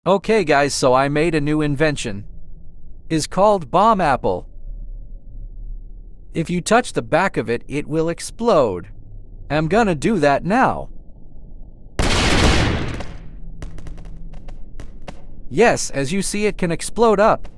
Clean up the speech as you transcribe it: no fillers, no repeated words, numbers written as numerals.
Okay guys, so I made a new invention. It's called bomb apple. If you touch the back of it, it will explode. I'm gonna do that now. Yes, as you see, it can explode up.